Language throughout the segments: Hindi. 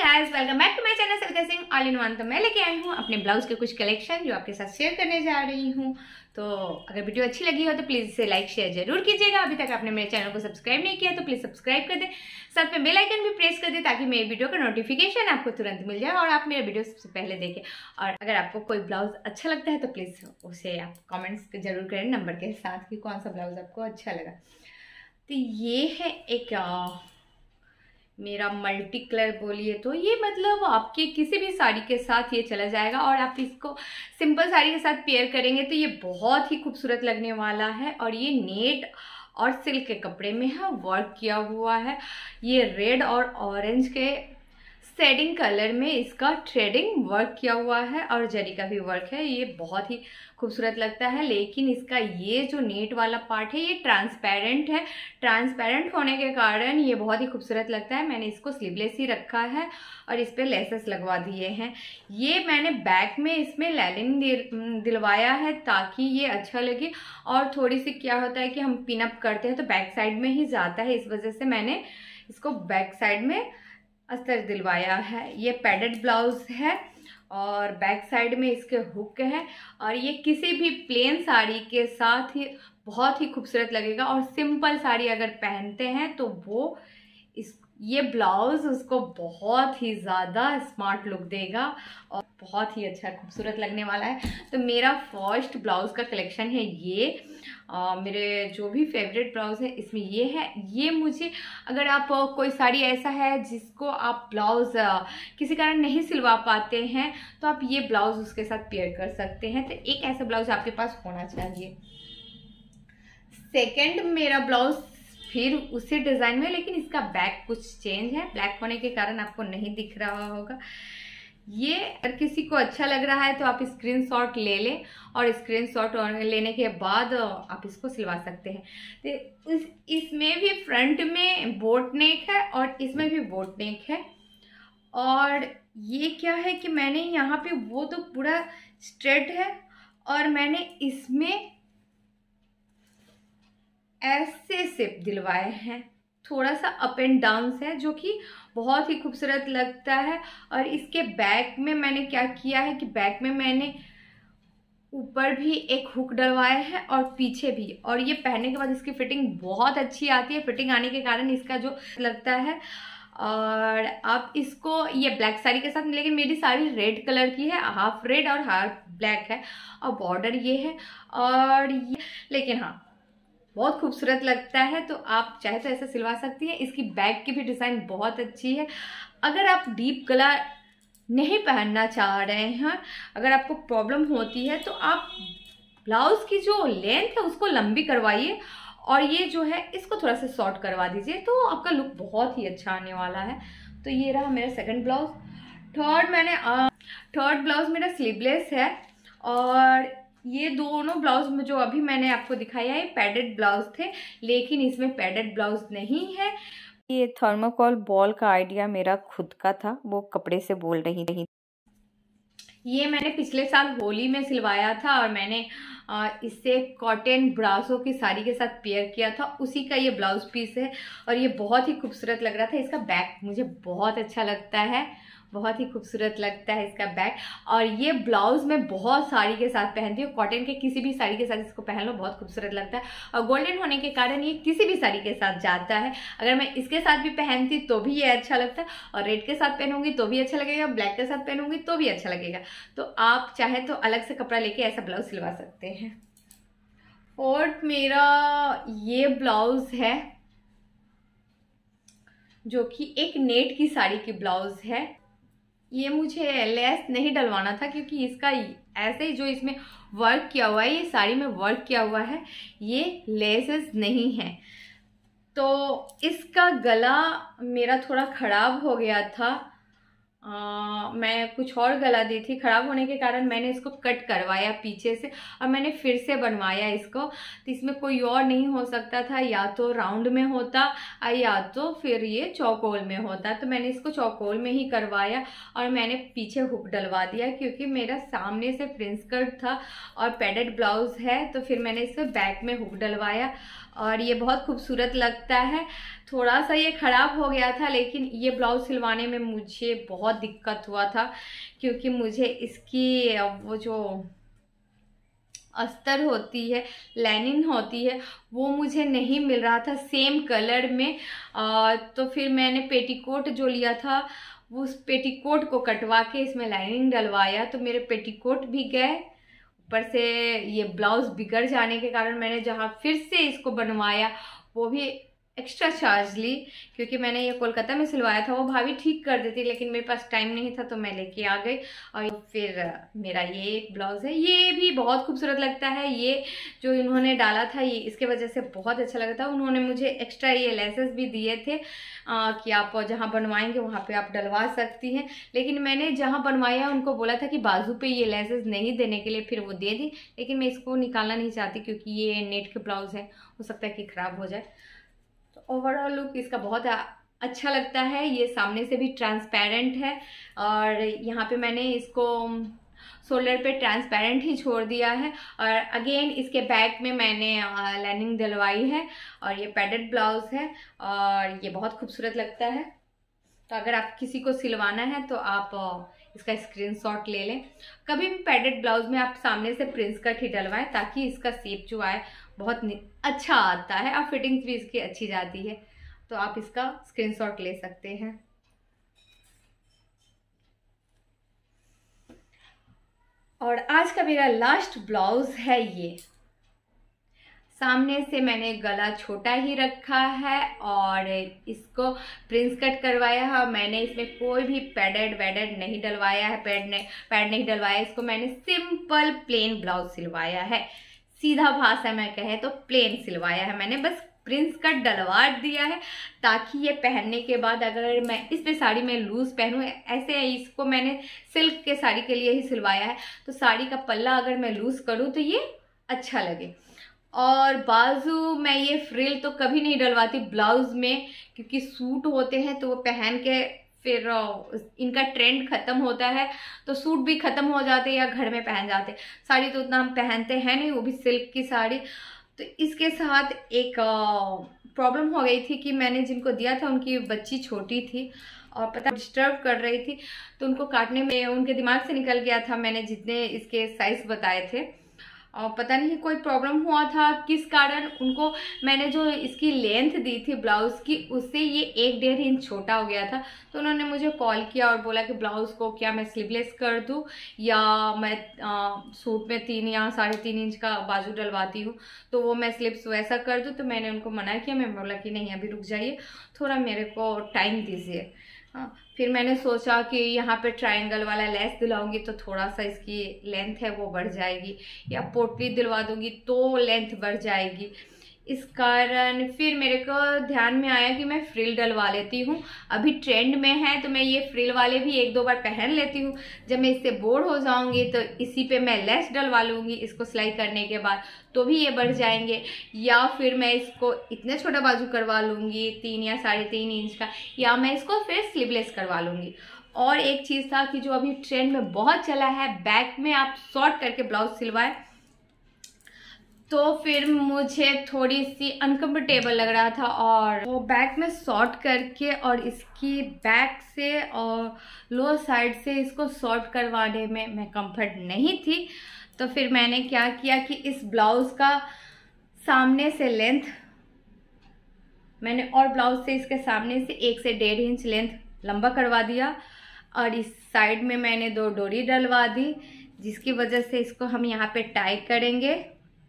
Guys, welcome back to my channel Savita Singh all in one. तो मैं लेके आई हूँ अपने ब्लाउज के कुछ कलेक्शन जो आपके साथ शेयर करने जा रही हूँ। तो अगर वीडियो अच्छी लगी हो तो प्लीज इसे लाइक शेयर जरूर कीजिएगा। अभी तक आपने मेरे चैनल को सब्सक्राइब नहीं किया तो प्लीज सब्सक्राइब कर दे, साथ में बेल आइकन भी प्रेस कर दे ताकि मेरी वीडियो का नोटिफिकेशन आपको तुरंत मिल जाए और आप मेरे वीडियो सबसे पहले देखें। और अगर आपको कोई ब्लाउज अच्छा लगता है तो प्लीज उसे आप कॉमेंट्स जरूर करें नंबर के साथ कि कौन सा ब्लाउज आपको अच्छा लगा। तो ये है एक मेरा मल्टी कलर बोलिए तो ये मतलब आपके किसी भी साड़ी के साथ ये चला जाएगा और आप इसको सिंपल साड़ी के साथ पेयर करेंगे तो ये बहुत ही खूबसूरत लगने वाला है। और ये नेट और सिल्क के कपड़े में है, वर्क किया हुआ है। ये रेड और ऑरेंज के शेडिंग कलर में इसका थ्रेडिंग वर्क किया हुआ है और जरी का भी वर्क है। ये बहुत ही खूबसूरत लगता है, लेकिन इसका ये जो नेट वाला पार्ट है ये ट्रांसपेरेंट है। ट्रांसपेरेंट होने के कारण ये बहुत ही खूबसूरत लगता है। मैंने इसको स्लीवलेस ही रखा है और इस पर लेसेस लगवा दिए हैं। ये मैंने बैक में इसमें लैलिंग दिलवाया है ताकि ये अच्छा लगे। और थोड़ी सी क्या होता है कि हम पिनअप करते हैं तो बैक साइड में ही जाता है, इस वजह से मैंने इसको बैक साइड में अस्तर दिलवाया है। ये पैडेड ब्लाउज है और बैक साइड में इसके हुक है और ये किसी भी प्लेन साड़ी के साथ ही बहुत ही खूबसूरत लगेगा। और सिंपल साड़ी अगर पहनते हैं तो वो ये ब्लाउज उसको बहुत ही ज़्यादा स्मार्ट लुक देगा और बहुत ही अच्छा खूबसूरत लगने वाला है। तो मेरा फर्स्ट ब्लाउज का कलेक्शन है ये। मेरे जो भी फेवरेट ब्लाउज है इसमें ये है। ये मुझे अगर आप कोई साड़ी ऐसा है जिसको आप ब्लाउज किसी कारण नहीं सिलवा पाते हैं तो आप ये ब्लाउज उसके साथ पेयर कर सकते हैं। तो एक ऐसा ब्लाउज आपके पास होना चाहिए। सेकंड मेरा ब्लाउज फिर उसी डिज़ाइन में, लेकिन इसका बैक कुछ चेंज है, ब्लैक होने के कारण आपको नहीं दिख रहा होगा। ये अगर किसी को अच्छा लग रहा है तो आप स्क्रीनशॉट ले लें और स्क्रीनशॉट लेने के बाद आप इसको सिलवा सकते हैं। तो इसमें भी फ्रंट में बोट नेक है और इसमें भी बोट नेक है। और ये क्या है कि मैंने यहाँ पे वो तो पूरा स्ट्रेट है और मैंने इसमें ऐसे शेप दिलवाए हैं, थोड़ा सा अप एंड डाउन है जो कि बहुत ही खूबसूरत लगता है। और इसके बैक में मैंने क्या किया है कि बैक में मैंने ऊपर भी एक हुक डलवाया है और पीछे भी। और ये पहनने के बाद इसकी फिटिंग बहुत अच्छी आती है। फिटिंग आने के कारण इसका जो लगता है, और आप इसको ये ब्लैक साड़ी के साथ, लेकिन मेरी साड़ी रेड कलर की है, हाफ रेड और हाफ ब्लैक है और बॉर्डर ये है। और ये लेकिन हाँ बहुत खूबसूरत लगता है। तो आप चाहे तो ऐसे सिलवा सकती हैं। इसकी बैक की भी डिज़ाइन बहुत अच्छी है। अगर आप डीप गला नहीं पहनना चाह रहे हैं, अगर आपको प्रॉब्लम होती है तो आप ब्लाउज की जो लेंथ है उसको लंबी करवाइए और ये जो है इसको थोड़ा सा शॉर्ट करवा दीजिए तो आपका लुक बहुत ही अच्छा आने वाला है। तो ये रहा मेरा सेकंड ब्लाउज। थर्ड ब्लाउज मेरा स्लीवलेस है और ये दोनों ब्लाउज में जो अभी मैंने आपको दिखाया है पैडेड ब्लाउज थे, लेकिन इसमें पैडेड ब्लाउज नहीं है। ये थर्मोकोल बॉल का आइडिया मेरा खुद का था, वो कपड़े से बोल रही थी। ये मैंने पिछले साल होली में सिलवाया था और मैंने इससे कॉटन ब्रासो की साड़ी के साथ पेयर किया था, उसी का ये ब्लाउज पीस है और ये बहुत ही खूबसूरत लग रहा था। इसका बैक मुझे बहुत अच्छा लगता है, बहुत ही खूबसूरत लगता है इसका बैक। और ये ब्लाउज मैं बहुत साड़ी के साथ पहनती हूँ, कॉटन के किसी भी साड़ी के साथ इसको पहन लो, बहुत खूबसूरत लगता है। और गोल्डन होने के कारण ये किसी भी साड़ी के साथ जाता है। अगर मैं इसके साथ भी पहनती तो भी ये अच्छा लगता है और रेड के साथ पहनूंगी तो भी अच्छा लगेगा, ब्लैक के साथ पहनूंगी तो भी अच्छा लगेगा। तो आप चाहे तो अलग से कपड़ा लेके ऐसा ब्लाउज सिलवा सकते हैं। और मेरा ये ब्लाउज है जो कि एक नेट की साड़ी की ब्लाउज है। ये मुझे लेस नहीं डलवाना था क्योंकि इसका ऐसे ही जो इसमें वर्क किया हुआ है, ये साड़ी में वर्क किया हुआ है, ये लेसेस नहीं है। तो इसका गला मेरा थोड़ा ख़राब हो गया था। मैं कुछ और गला दी थी, ख़राब होने के कारण मैंने इसको कट करवाया पीछे से और मैंने फिर से बनवाया इसको। तो इसमें कोई और नहीं हो सकता था, या तो राउंड में होता या तो फिर ये चौकोल में होता। तो मैंने इसको चौकोल में ही करवाया और मैंने पीछे हुक डलवा दिया क्योंकि मेरा सामने से प्रिंस कट था और पैडेड ब्लाउज है। तो फिर मैंने इसको बैक में हुक डलवाया और ये बहुत खूबसूरत लगता है। थोड़ा सा ये ख़राब हो गया था, लेकिन ये ब्लाउज़ सिलवाने में मुझे बहुत दिक्कत हुआ था, क्योंकि मुझे इसकी वो जो अस्तर होती है, लाइनिंग होती है, वो मुझे नहीं मिल रहा था सेम कलर में। तो फिर मैंने पेटीकोट जो लिया था, वो उस पेटीकोट को कटवा के इसमें लाइनिंग डलवाया, तो मेरे पेटीकोट भी गए। ऊपर से ये ब्लाउज़ बिगड़ जाने के कारण मैंने जहाँ फिर से इसको बनवाया, वो भी एक्स्ट्रा चार्ज ली, क्योंकि मैंने ये कोलकाता में सिलवाया था। वो भाभी ठीक कर देती, लेकिन मेरे पास टाइम नहीं था, तो मैं लेके आ गई। और फिर मेरा ये एक ब्लाउज़ है, ये भी बहुत खूबसूरत लगता है। ये जो इन्होंने डाला था, ये इसके वजह से बहुत अच्छा लगा था। उन्होंने मुझे एक्स्ट्रा ये लेसेस भी दिए थे कि आप जहाँ बनवाएंगे वहाँ पे आप डलवा सकती हैं, लेकिन मैंने जहाँ बनवाया उनको बोला था कि बाजू पे ये लेसेस नहीं देने के लिए, फिर वो दे दी। लेकिन मैं इसको निकालना नहीं चाहती, क्योंकि ये नेट के ब्लाउज़ है, हो सकता है कि ख़राब हो जाए। ओवरऑल लुक इसका बहुत अच्छा लगता है। ये सामने से भी ट्रांसपेरेंट है, और यहाँ पे मैंने इसको शोल्डर पे ट्रांसपेरेंट ही छोड़ दिया है। और अगेन इसके बैक में मैंने लाइनिंग डलवाई है, और ये पैडेड ब्लाउज है, और ये बहुत खूबसूरत लगता है। तो अगर आप किसी को सिलवाना है तो आप इसका स्क्रीनशॉट ले लें। कभी भी पैडेड ब्लाउज में आप सामने से प्रिंस कट ही डलवाएं, ताकि इसका शेप जो आए बहुत अच्छा आता है, और फिटिंग्स भी इसकी अच्छी जाती है। तो आप इसका स्क्रीनशॉट ले सकते हैं। और आज का मेरा लास्ट ब्लाउज है ये। सामने से मैंने गला छोटा ही रखा है, और इसको प्रिंस कट करवाया है। मैंने इसमें कोई भी पैडेड वैडेड नहीं डलवाया है, पैड नहीं डलवाया। इसको मैंने सिंपल प्लेन ब्लाउज सिलवाया है। सीधा भाषा में कहे तो प्लेन सिलवाया है मैंने, बस प्रिंस कट डलवा दिया है, ताकि ये पहनने के बाद अगर मैं इस पे साड़ी में लूज पहनूं, ऐसे इसको मैंने सिल्क के साड़ी के लिए ही सिलवाया है, तो साड़ी का पल्ला अगर मैं लूज करूं तो ये अच्छा लगे। और बाजू मैं ये फ्रिल तो कभी नहीं डलवाती ब्लाउज में, क्योंकि सूट होते हैं तो वो पहन के फिर इनका ट्रेंड खत्म होता है, तो सूट भी खत्म हो जाते या घर में पहन जाते। साड़ी तो उतना हम पहनते हैं नहीं, वो भी सिल्क की साड़ी। तो इसके साथ एक प्रॉब्लम हो गई थी कि मैंने जिनको दिया था उनकी बच्ची छोटी थी और पता डिस्टर्ब कर रही थी, तो उनको काटने में उनके दिमाग से निकल गया था मैंने जितने इसके साइज बताए थे। और पता नहीं कोई प्रॉब्लम हुआ था किस कारण उनको मैंने जो इसकी लेंथ दी थी ब्लाउज की, उससे ये 1-1.5 इंच छोटा हो गया था। तो उन्होंने मुझे कॉल किया और बोला कि ब्लाउज को क्या मैं स्लीवलेस कर दूं, या मैं सूट में 3 या 3.5 इंच का बाजू डलवाती हूँ, तो वो मैं स्लीव्स वैसा कर दूं। तो मैंने उनको मना किया। मैं बोला कि नहीं, अभी रुक जाइए, थोड़ा मेरे को टाइम दीजिए। हाँ, फिर मैंने सोचा कि यहाँ पे ट्रायंगल वाला लेस दिलाऊंगी तो थोड़ा सा इसकी लेंथ है वो बढ़ जाएगी, या पोटली दिलवा दूंगी तो लेंथ बढ़ जाएगी। इस कारण फिर मेरे को ध्यान में आया कि मैं फ्रिल डलवा लेती हूँ। अभी ट्रेंड में है तो मैं ये फ्रिल वाले भी 1-2 बार पहन लेती हूँ। जब मैं इससे बोर हो जाऊंगी तो इसी पे मैं लेस डलवा लूँगी इसको सिलाई करने के बाद, तो भी ये बढ़ जाएंगे। या फिर मैं इसको इतने छोटा बाजू करवा लूँगी 3 या 3.5 इंच का, या मैं इसको फिर स्लीवलेस करवा लूँगी। और एक चीज़ था कि जो अभी ट्रेंड में बहुत चला है, बैक में आप शॉर्ट करके ब्लाउज सिलवाए, तो फिर मुझे थोड़ी सी अनकंफर्टेबल लग रहा था। और वो बैक में शॉर्ट करके और इसकी बैक से और लोअर साइड से इसको शॉर्ट करवाने में मैं कंफर्ट नहीं थी। तो फिर मैंने क्या किया कि इस ब्लाउज का सामने से लेंथ मैंने और ब्लाउज से इसके सामने से 1 से 1.5 इंच लेंथ लंबा करवा दिया, और इस साइड में मैंने 2 डोरी डलवा दी, जिसकी वजह से इसको हम यहाँ पे टाई करेंगे।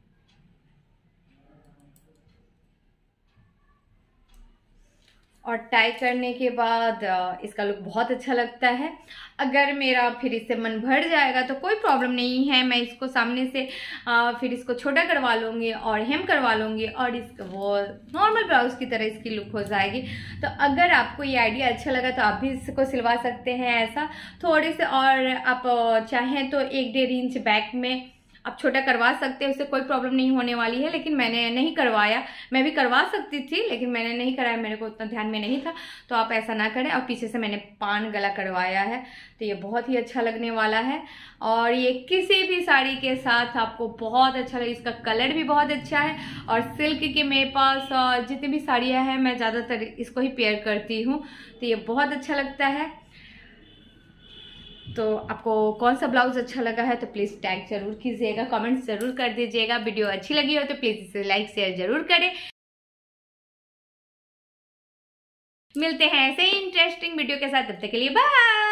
और टाई करने के बाद इसका लुक बहुत अच्छा लगता है। अगर मेरा फिर इससे मन भर जाएगा तो कोई प्रॉब्लम नहीं है, मैं इसको सामने से फिर इसको छोटा करवा लूँगी और हेम करवा लूँगी, और वो नॉर्मल ब्लाउज की तरह इसकी लुक हो जाएगी। तो अगर आपको ये आइडिया अच्छा लगा तो आप भी इसको सिलवा सकते हैं ऐसा। थोड़े से और आप चाहें तो 1-1.5 इंच बैक में आप छोटा करवा सकते हैं, उससे कोई प्रॉब्लम नहीं होने वाली है, लेकिन मैंने नहीं करवाया। मैं भी करवा सकती थी लेकिन मैंने नहीं कराया, मेरे को उतना ध्यान में नहीं था। तो आप ऐसा ना करें। और पीछे से मैंने पान गला करवाया है, तो ये बहुत ही अच्छा लगने वाला है। और ये किसी भी साड़ी के साथ आपको बहुत अच्छा लगे, इसका कलर भी बहुत अच्छा है। और सिल्क के मेरे पास जितनी भी साड़ियाँ हैं मैं ज़्यादातर इसको ही पेयर करती हूँ, तो ये बहुत अच्छा लगता है। तो आपको कौन सा ब्लाउज अच्छा लगा है तो प्लीज़ टैग जरूर कीजिएगा, कमेंट्स जरूर कर दीजिएगा। वीडियो अच्छी लगी हो तो प्लीज़ इसे लाइक शेयर जरूर करें। मिलते हैं ऐसे ही इंटरेस्टिंग वीडियो के साथ, तब तक के लिए बाय।